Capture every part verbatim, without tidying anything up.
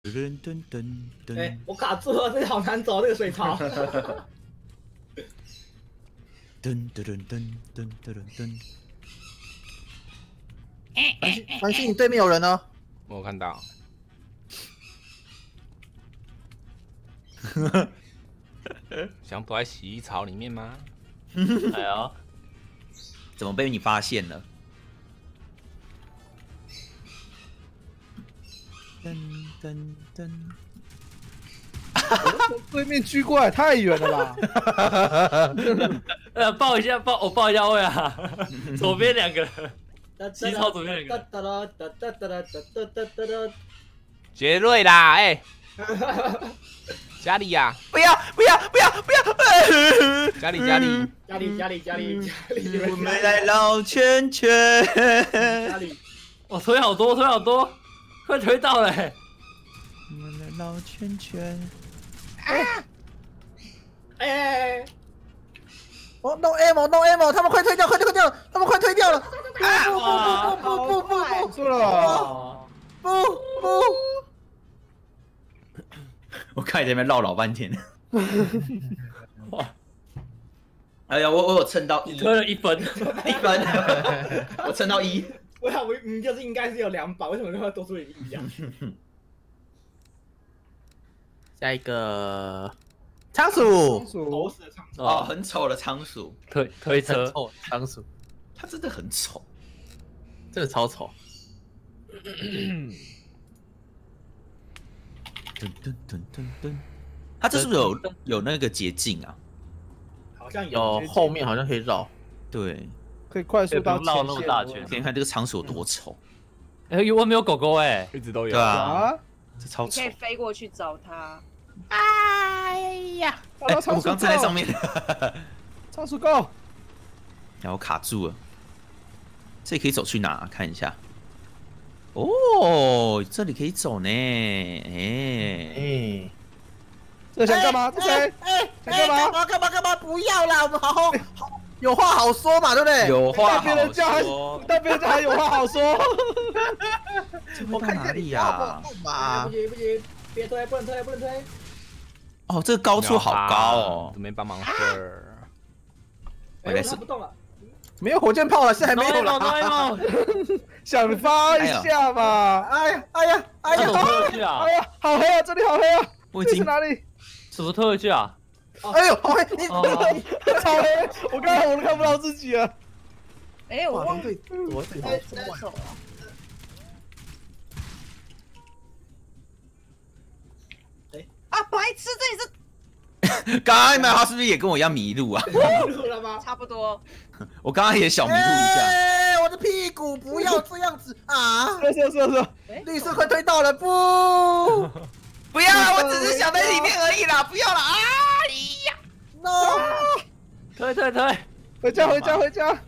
噔噔噔噔。 哎，我卡住了，这好难走，这个水槽。 噔噔噔噔噔噔噔。 繁星，繁星，你对面有人呢。 我有看到。想躲在洗衣槽里面吗？ 哎呀，怎么被你发现了？噔噔噔。 对面狙过来太远了吧？ 呃，抱一下，抱我抱一下位啊！左边两个人，洗澡左边两个。 杰瑞啦，哎，家里呀， 不要不要不要不要！ 家里家里家里家里家里家里， 我们来绕圈圈。 家里， 我推好多，推好多，快推到了。 我们来绕圈圈。 哎哎！ 哦 ，no ammo，no ammo， 他们快推掉，快推掉，他们快推掉了！ 啊！ 不不不不不不错了， 不不！ 我看你在那边绕老半天。哇！哎呀，我我有蹭到一， 推了一分， 一分，我蹭到一。 我想我嗯，就是应该是有两把，为什么会多出一个一样？ 下一个仓鼠， 狗屎的仓鼠哦，很丑的仓鼠， 推推车， 哦，仓鼠， 它真的很丑， 真的超丑。 噔噔噔噔噔，它这是不是有有那个捷径啊？ 好像有后面好像可以绕， 对， 可以快速到绕那么大圈。 你看这个仓鼠有多丑。 哎，外面有狗狗哎， 一直都有。 对啊， 啊！ 这超丑你可以。飞过去找它。 哎呀， 哎，我刚站在上面， 仓鼠 go， 然后卡住了。这里可以走去哪？看一下。哦，这里可以走呢。哎哎， 这想干嘛？这谁？ 哎想干嘛？ 干嘛干嘛干嘛？不要啦，我们好好好有话好说嘛，对不对？ 有话但别人家还说。 但别人家还有话好说。 我看哪里呀？ 嘛不，行不行，别推，不能推，不能推。 哦，这个高处好高哦准。备帮忙儿。 我来是它不动了。 没有火箭炮了，是还没有了啦。 想发一下嘛！ 哎呀哎呀哎呀！ 怎么推回去啊哎？呀，好黑啊！这里好黑啊！这是我已经哪里？ 怎么推回去啊？ 哎呦，好黑！你哦， 超黑！我刚才我都看不到自己了。 哎，我哇， 忘对，我对了怎么走了。啊，白痴，这里是刚刚那他是不是也跟我一样迷路啊？ 迷路了吗？ 差不多。 我刚刚也小迷路一下。 哎，我的屁股不要这样子啊！ 是是是是， 绿色快推到了，不！ 不要啊！我只是想在里面而已啦，不要了啊！哎呀 no！ 推推推， 回家回家回家！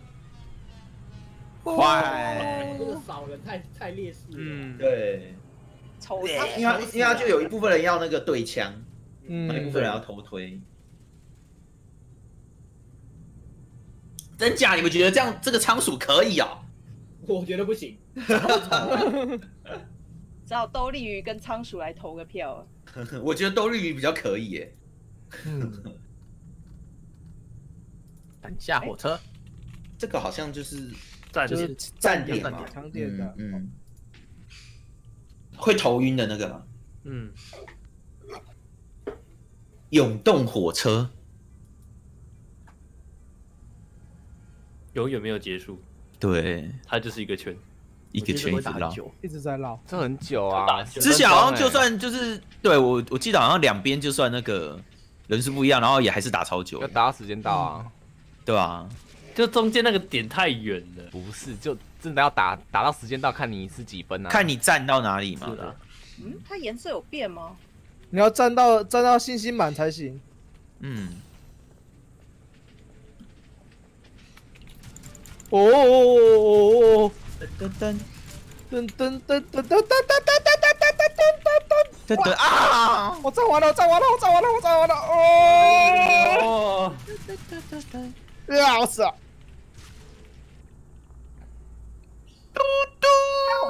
快！ 这个少人太太劣势了。 嗯， 对， 丑死因为他因为他就有一部分人要那个对枪，有一部嗯， 分人要偷推。真假？你们觉得这样这个仓鼠可以啊？ 我觉得不行。 只好兜鲤鱼跟仓鼠来投个票。 我觉得兜日鱼比较可以耶。 嗯，赶下火车， 这个好像就是站就是着站点嘛， 长点的。 嗯，嗯会头晕的那个嘛。 嗯， 涌动火车， 永远没有结束， 对， 它就是一个圈。 一个圈一直绕。 一直在绕。 这很久啊。 之前好像就算就是对我我记得好像两边就算那个人数不一样，然后也还是打超久要，打到时间到啊。 对吧？ 就中间那个点太远了。 不是，就真的要打打到时间到，看你是几分啊？ 看你站到哪里嘛。 是的， 嗯，它颜色有变吗？ 你要站到站到信心满才行。 嗯， 哦哦哦哦！ 噔噔噔噔噔噔噔噔噔噔噔噔噔噔！ 噔噔啊！ 我站完了，我站完了，我站完了，我站完了！哦！啊，我死了！ 我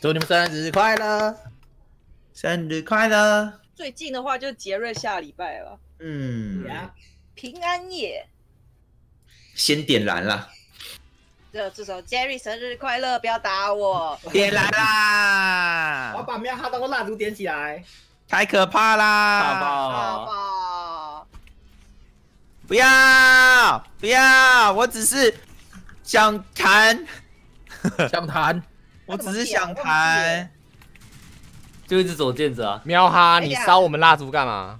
祝你们生日快乐！ 生日快乐！ 最近的话就是杰瑞下礼拜了。 嗯， 平安夜。 先点燃啦！ 这这首 Jerry 生日快乐，不要打我！ 点燃啦！ 我要把喵哈当做蜡烛点起来。 太可怕啦！ 大爆！ 好吧。 不要不要！我只是想弹， 想弹， 我只是想弹。 就一直左键着啊！ 喵哈，你烧我们蜡烛干嘛？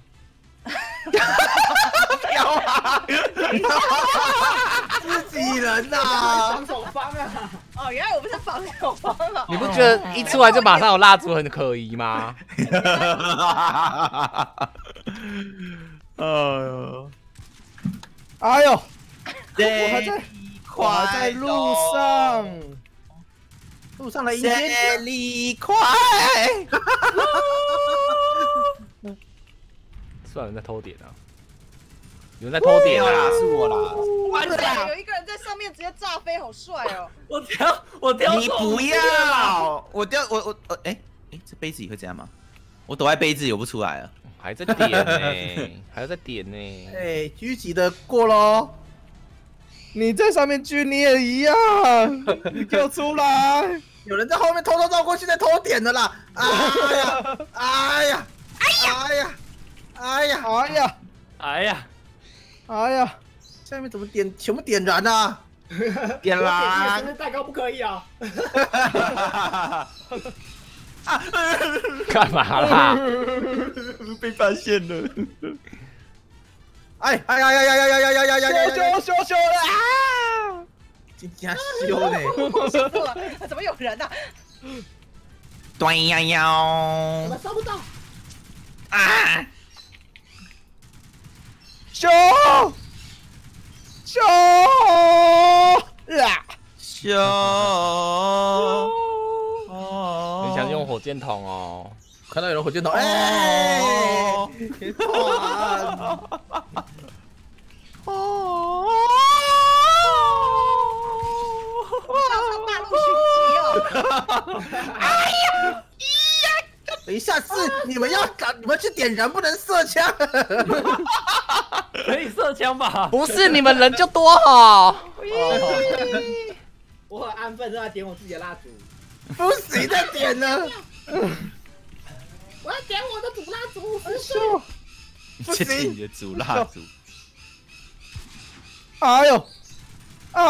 喵哈， 自己人呐！ 防守方啊！ 哦，原来我们是防守方啊！ 你不觉得一出来就马上有蜡烛很可疑吗？ 哎呦， 哎呦， 我还在，我还在路上， 路上来迎接生日快！ 是有人在偷点啊！有人在偷点啊！ 是我啦！ 哇，有一个人在上面直接炸飞，好帅哦！ 我跳，我跳！ 你不要！我掉我我呃哎哎，这杯子也会这样吗？我躲在杯子游不出来了。 还在点呢，还在点呢。 哎，狙击的过喽！ 你在上面狙，你也一样，你给我出来！ 有人在后面偷偷绕过去，在偷点的啦！哎呀，哎呀，哎呀，哎呀， 哎呀， 哎呀， 哎呀， 下面怎么点全部点燃啊？ 点啦！ 燃！ 生日蛋糕不可以啊！ 干嘛啦？ 被发现了！ 哎哎呀呀呀呀呀呀呀呀呀！ 羞羞羞了啊！ 真正羞呢！ 怎么有人啊？ 端呀我呀！ 们烧不到。 啊！ 羞羞啊！ 羞！ 你想用火箭筒哦？ 看到有人火箭筒，哎！ 哦！ 上大陆寻奇哦！ 哎呀！等一下，是你们要赶，你们去点燃，不能射枪。 可以射枪吧？ 不是，你们人就多好。 我很安分，正在点我自己的蜡烛。 不行，再点呢。 我要点我的主蜡烛，是羞！ 谢谢你的主蜡烛。 哎呦！啊！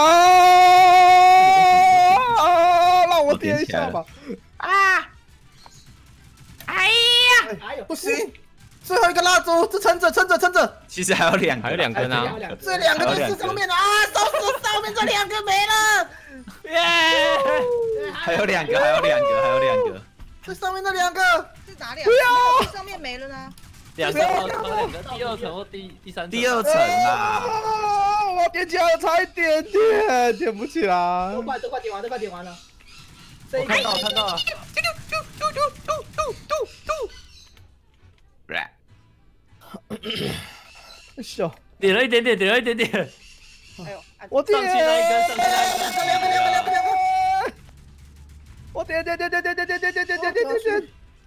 让我点一下吧。 啊！哎呀！ 哎呦， 不行，最后一个蜡烛，这撑着，撑着，撑着。 其实还有两个， 还有两根啊！ 这两个就是上面的啊，烧死上面这两个没了。 耶！还有两个，还有两个，还有两个。 这上面那两个是哪两个？上面没了呢？ 两个，两个，第二层或第第三层？ 第二层啦！ 我点起来了，差一点点，点不起来。 都快都快点完，都快点完了。 我看到，看到了。 羞！ 点了一点点，点了一点点。 哎呦， 我点上去那一根，上去那一根。 两个两个两个两个。 我点点点点点点点点点点点点点。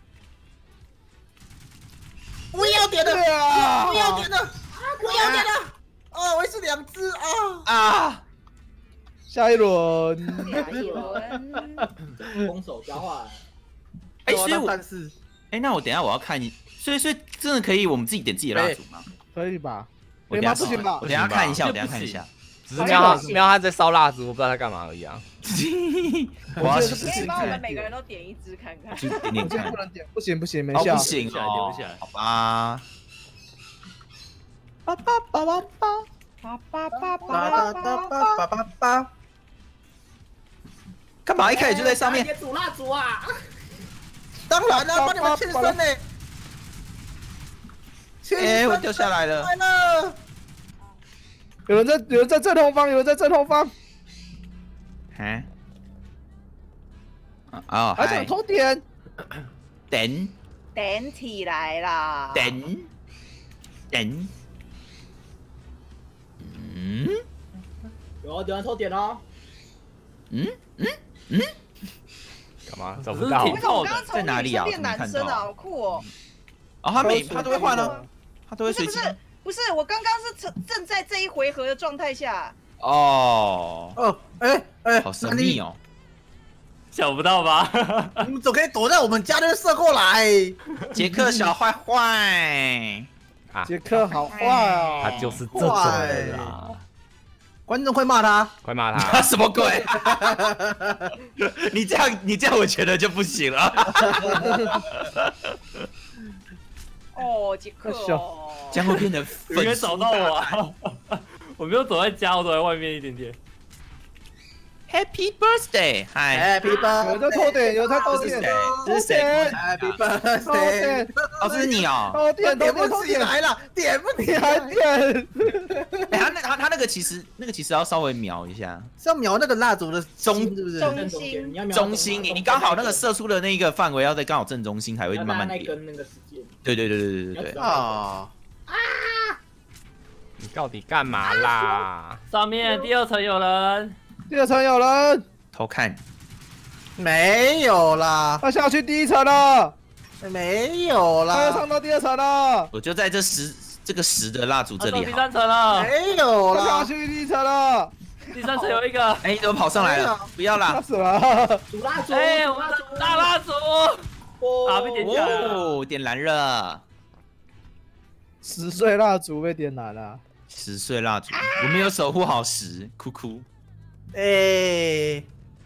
不要点的， 啊！ 不要点的，不要点的。哦，我是两只啊啊！ 下一轮。 下一轮。 攻守交换。 哎，所以我但是， 哎，那我等一下我要看你，所以所以真的可以我们自己点自己的蜡烛吗？ 可以吧？ 我等下不行吧我等下看一下，我等下看一下。 只是喵喵他在烧蜡烛，我不知道他干嘛而已啊。 我要试可以试看， 帮我们每个人都点一支看看。 去点点看不。能点，不行不行，没哦， 效不。行点哦不下来， 好吧。 叭叭叭叭叭。 叭叭叭叭叭叭叭叭叭叭。 干嘛一开始就在上面？ 点主蜡烛啊！ 当然了，帮你们庆生呢。 哎，我掉下来了。 来了。 有人在，有人在正后方，有人在正后方。 啊？哦， 还想偷点？ 点点起来啦！ 点点。嗯有有人偷点哦。 嗯嗯嗯。 干嘛找不到？ 为什么我刚刚从在哪里啊女生变男生啊？好酷哦！ 哦，他每他都会换啊，他都会随机。 不是不是不是，我刚刚是正正在这一回合的状态下。 哦哦，哎哎， 好神秘哦！ 想不到吧？ 你们总可以躲在我们家那边射过来。 杰克小坏坏， 啊， 杰克好坏啊！ 他就是这种人啊！ 观众会骂他， 快骂他！ 他什么鬼？你这样你这样，我觉得就不行了。 哦，杰克哦， 这样会变得你没找到我啊！我没有躲在家，我躲在外面一点点。 Happy birthday， 嗨 Happy birthday， 有在偷点，有在偷点， 这是谁？这是谁？ Happy 偷 birthday， 点， 哦，这是你哦。 偷点， 点偷点， 不起来了，点不起你还来， 点？ 哎，他那他他那个其实那个其实要稍微瞄一下是要瞄那个蜡烛的中心是不是？ 中心你要瞄中心，你你刚好那个射出的那个范围要在刚好正中心才会要慢慢点。 那根那个时间。 对对对对对对对。 啊， 你到底干嘛啦？ 上面第二层有人， 第二层有人， 偷看， 没有啦， 他下去第一层了， 没有他要啦， 上到第二层了， 我就在这十这个十的蜡烛他上第这里好。 三层了， 没有他下啦， 去第一层了， 第三层有一个。 哎，你怎么跑上来了？不要他啦！ 死了， 主蜡烛， 哎，我们的大蜡烛啊被点起来了。 哦，点燃了， 十岁蜡烛被点燃了， 十岁蜡烛，我没有守护好十，哭哭。 哎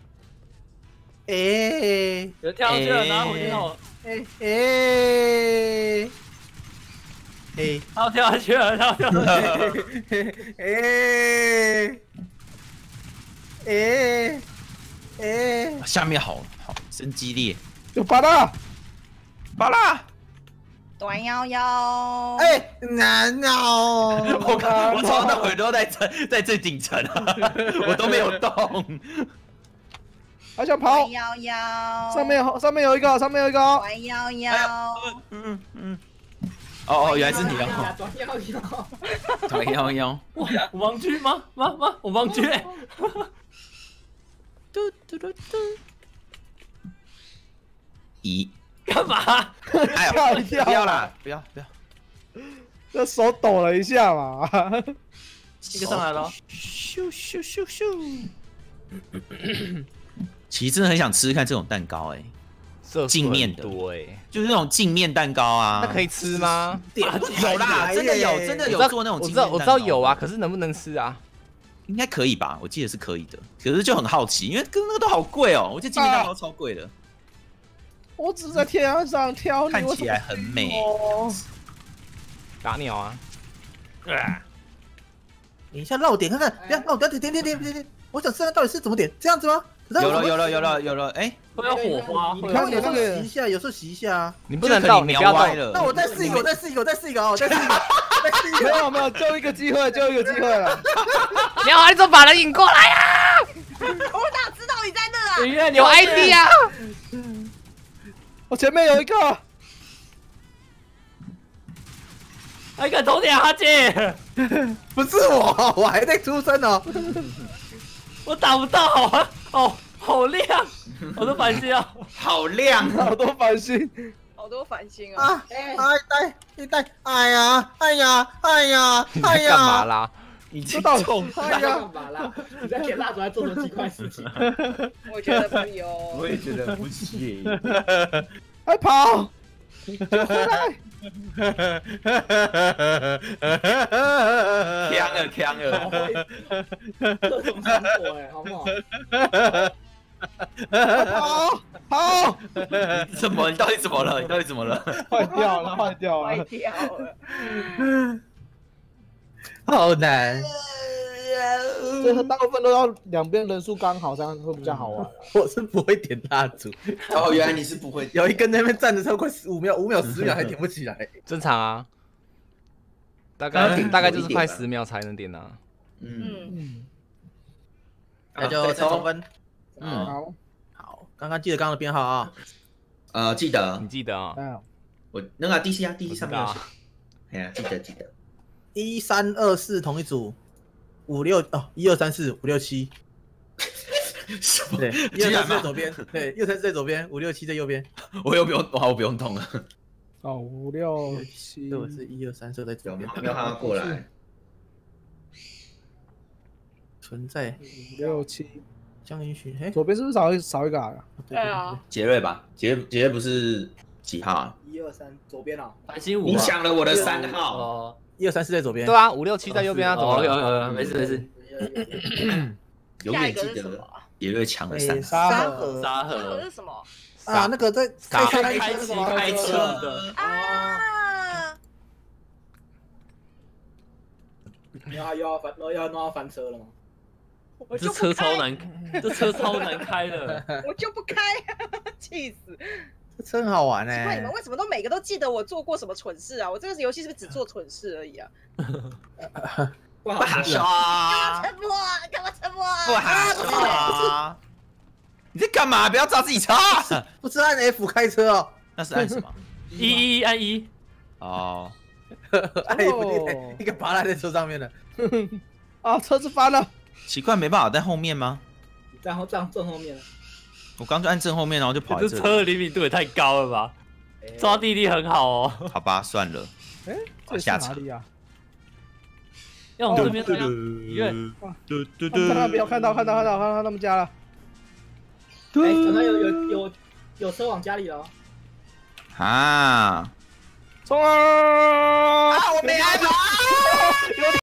哎有跳上去了，拿火箭筒， 哎哎哎他要跳下去了，他要跳下去。 哎哎哎， 下面好好真激烈， 有拔了， 巴拉！ 短腰腰， 哎，难哦！ 我刚我从头到尾都在这在最顶层啊，我都没有动。 还想跑短，腰腰， 上面有上面有一个，上面有一个， 短腰腰， 嗯嗯，哦哦，原来是你哦， 短腰腰， 对幺幺， 我盲区吗？吗吗？我盲区欸。 嘟嘟嘟嘟，咦， 干嘛？ 哎呦， 吓一跳不要啦，不要不要， 这手抖了一下嘛， 一个上来了， 咻咻咻咻。其实真的很想吃吃看这种蛋糕，哎， 色素镜面的很多哎， 就是那种镜面蛋糕啊。 那可以吃吗？ 点不起来有啦，真的有，真的我知道有做那种我知道我镜面蛋糕。 知道有啊，可是能不能吃啊？ 应该可以吧？我记得是可以的，可是就很好奇，因为跟那个都好贵哦，我记得镜面蛋糕超贵的， 我只在天上挑，你看为什么起来很美。 哦打鸟啊！ 等一下，让我点看看，不要，让我点点点点点点，我想知道到底是怎么点，这样子吗？ 有了有了有了有了，哎， 会有火花，会有然后有时候那个洗一下，有时候洗一下啊。 你不能倒， 这个你你不要倒瞄歪。了。 那我再试一个，我再试一个，我再试一个啊！我再试一个，再试一没个。 有没有，就一个机会，就一个机会了。 你好，你怎么把人引过来呀？ 我哪知道你在那啊？ 影院有 I D 啊！ 我前面有一个， 还敢投点哈姐， 不是我，我还在出生哦。 我打不到啊！哦，好亮，我都反击啊！ 好亮啊！ 好多繁星， 好多繁星哦。 啊！哎，带一带，哎呀，哎呀，哎呀，哎干嘛呀！ 啦？ 你知道臭干哎呀！ 嘛啦？你在点蜡烛还做成奇怪事情？ 我觉得不有。 我也觉得不行。 还跑，回来， 呛了呛了， 各种闪躲哎，好不好？ 跑跑， 你怎么？你到底怎么了？你到底怎么了？ 坏掉了，坏掉坏了， 掉了。 好难， 这个大部分都要两边人数刚好，这样会比较好玩。 我是不会点蜡烛。 哦，原来你是不会。 有一根在那边站着超快十五秒，五秒十秒还点不起来。 正常啊，大刚刚概大概就是有一点吧快十秒才能点啊。 嗯， 嗯， 嗯， 那就再抽分。 嗯， 好， 好，刚刚记得刚刚的编号啊。 呃，记得你记得啊？ 哎呀， 我那个 D C 啊，D C 我知上面有写道。 哎呀，记得记得。 一三二四同一组，五六哦，一二三四五六七。 什么？ 对，一二三四在左边，对，一二三四在左边，五六七在右边。 我又不用，哇，我不用动了。 哦，五六七， 对，我是一二三四在左边， 没有让他过来。 存在五六七， 将允许。哎， 左边是不是少一少一个啊？ 对啊， 杰瑞吧，杰杰瑞不是几号啊？ 一二三，左边啊。 繁星五。 你抢了我的三号。 哦。 一二三四在左边。 对啊，五六七在右边啊，怎么哦，有了？ 有有，没事没事。 永远记得杰瑞抢了三沙沙盒， 沙沙盒盒是什么？ 啊，那个在开车那开启开车的。 啊！ 然后又要翻，又要弄要翻车了吗？ 这我就不开， 车超难，这车超难开的。 我就不开，气死！ 这真好玩奇怪，你哎们！为什么都每个都记得我做过什么蠢事啊？我这个游戏是不是只做蠢事而已啊？ 不好说。 干嘛刷， 沉默啊？干嘛沉默啊？ 不好刷。你在干嘛？不要照自己擦。 不是按 F 开车哦， 那是按什么？ 一一按一。 哦， 按 F 你一个拔来在车上面的。 啊，车子翻了。 奇怪，没办法在后面吗？ 然后这样正后面了。 我刚就按正后面，然后就跑这在这里。 车的灵敏度也太高了吧？抓地力很好哦。 好吧，算了。 哎，这里是下车。 哪里啊？ 要往这边这样，医院。 嘟嘟他们那边有看到看到看到看到他们家了。 哎，可能有有有有车往家里了。 啊！ 冲啊！ 啊，我没按啊！ 有